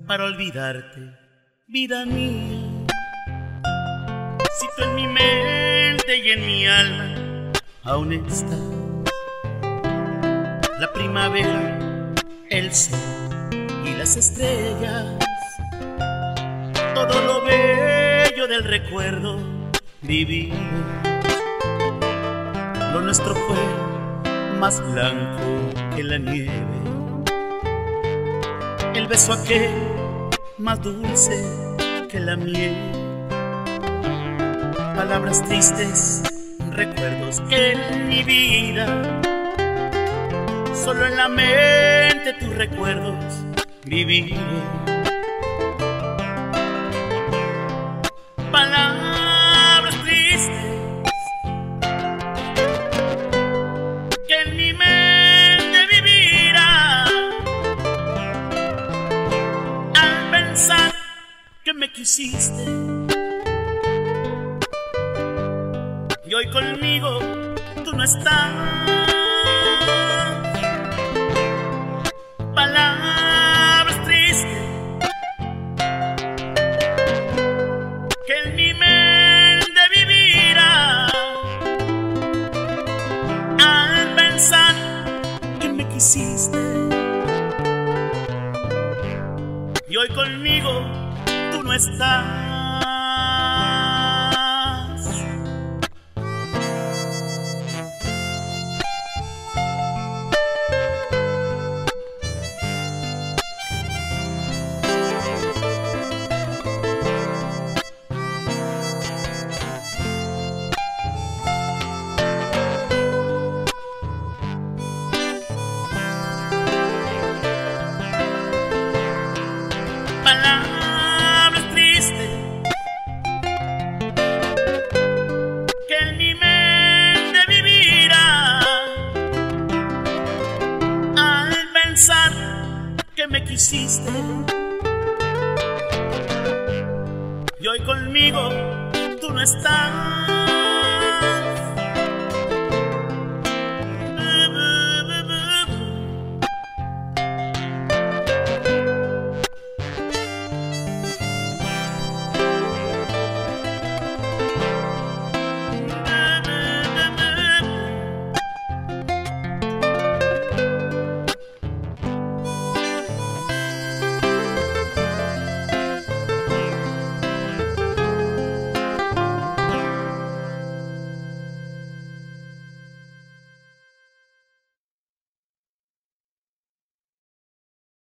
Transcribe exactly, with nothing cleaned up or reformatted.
para olvidarte, vida mía. Si tú en mi mente y en mi alma aún estás, la primavera, el sol y las estrellas, todo lo bello del recuerdo vivimos. Lo nuestro fue más blanco que la nieve, el beso aquel más dulce que la miel, palabras tristes, recuerdos que en mi vida, solo en la mente tus recuerdos viviré. Palabras tristes que en mi mente vivirá al pensar que me quisiste y hoy conmigo tú no estás. Palabras tristes que en mi mente vivirá al pensar que me quisiste y hoy conmigo tú no estás. Palabras tristes que en mi mente vivirá al pensar que me quisiste y hoy conmigo tú no estás.